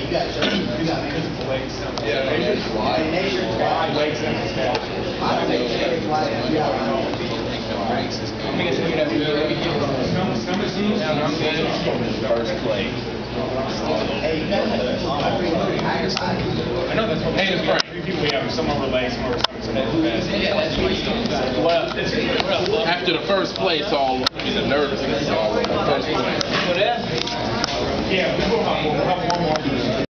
First place. I know that's what we have. We have some overlay, some over well, after the first place, all the nervousness, all the first place. Yeah, we'll have one more.